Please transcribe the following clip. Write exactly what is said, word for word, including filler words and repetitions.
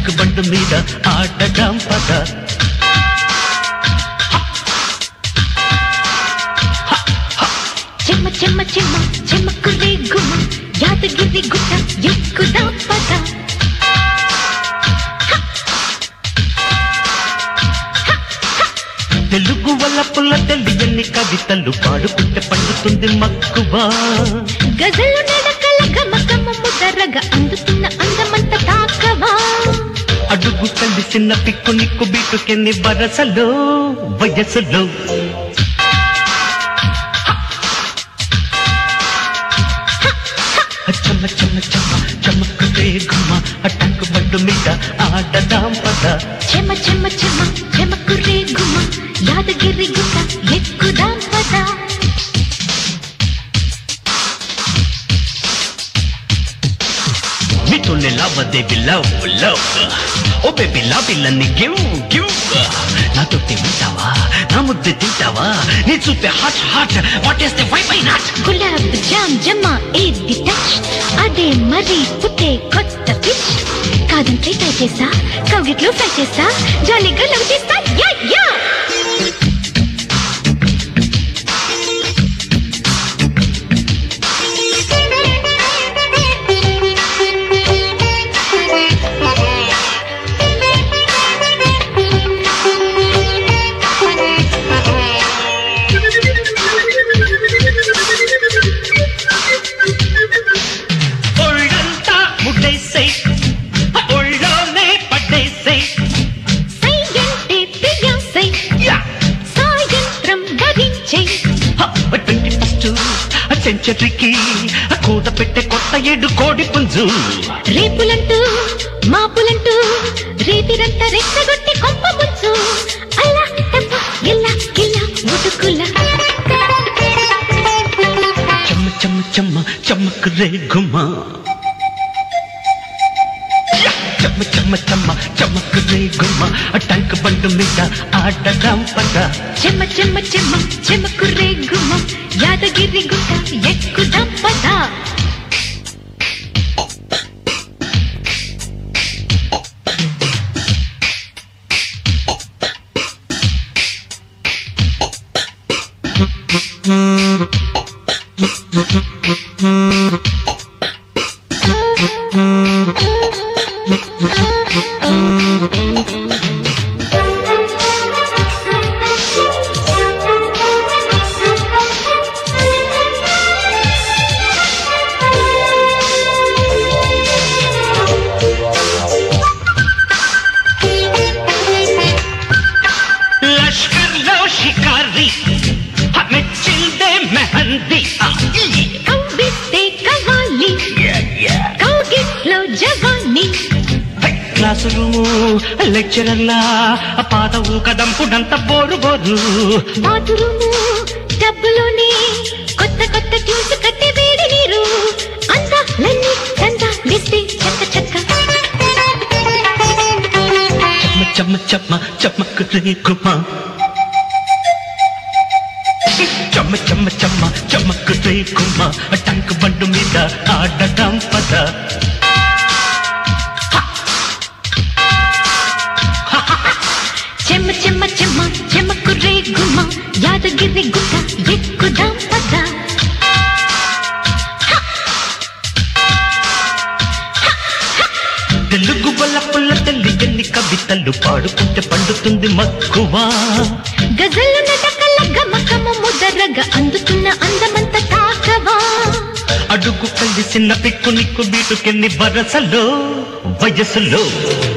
Tank బండు మీద ఆడదాం పద. చెమ్మ చెమ్మ చెమ్మ చెమ్మకు రేగుమ యాదగిరి గుట్ట ఎక్కుదాం పద. తెలుగు వల్ల పుల్ల తెలియని కవితలు పాడుకుంటే పండుతుంది మక్కువా. గజలు నడకల గమకమ ముదరగా అందుతున్న అందమంత తాకవా. అడుగు కలిసిన పిక్కు నిక్కు బీటుకెన్ని వరసలో వయసులో. చెమ్మ చెమ్మ చెమ్మ చెమ్మకు రేగుమ ట్యాంక్ బండు మీద ఆడదాం పద. చెమ్మ చెమ్మ చెమ్మ చెమ్మకు రేగుమ యాదగిరి గుట్ట ఎక్కుదాం పద. మీతోనే లావాదేవి లవ్ లవ్. ఓ బేబీ లాబిల్లన్ని గివ్ గివ్. నాతో తింటావా నా ముద్దు తింటావా నీ చూపే హాట్ హాట్ వాటేస్తే వై వై నాట్. గులాబ్ జామ్ జమా ఏది టచ్ అదే మరి పుట్టే కొత్త పిచ్. కాదంటే ట్రై చేస్తా కౌగిట్లో ఫ్రై చేస్తా జాలీగా లవ్ చేస్తా యా యా. సెంచరీకి కూత పెట్టే కొత్త ఏడు కోడి పుంజు. రేపులంటూ మాపులంటూ రేతిరంతా రెచ్చగొట్టి కొంప ముంచు. అల్లా టెంప గిల్లా గిల్లా ముటుకుల. చెమ్మ చెమ్మ చెమ్మ చెమ్మకు రేగుమ. చెమ్మ చెమ్మ చెమ్మ చెమ్మకు రేగుమ ట్యాంక్ బండు మీద ఆడదాం పద. చెమ్మ చెమ్మ చెమ్మ చెమ్మకు రేగుమ యాదగిరి గుట్ట ఎక్కుదాం పద. క్లాసు రూము లెక్చరర్లా పాదవు కదంపుడంత బోరు బోరు. బాతురూము డబ్బులోనే కొత్త కొత్త ట్యూన్స్ కట్టే వేడి నీరు. అందాలన్నీ దందాలిస్తే చక్క చక్క. చెమ్మ చెమ్మ చెమ్మ చెమ్మకు రేగుమ. చెమ్మ చెమ్మ చెమ్మ చెమ్మకు రేగుమ ట్యాంక్ బండు మీద ఆడదాం పద. చెమ్మ చెమ్మ చెమ్మ చెమ్మకు రేగుమ యాదగిరి గుట్ట ఎక్కుదాం పద. తెలుగు వల్ల పుల్ల తెలియని కవితలు పాడుకుంటే పండుతుంది మక్కువా. గజలు నటకల గమకమ ముదరగా అందుతున్న అందమంత తాకవా. అడుగు కలిసిన పిక్కు నిక్కు బీటుకెన్ని వరసలో వయసులో.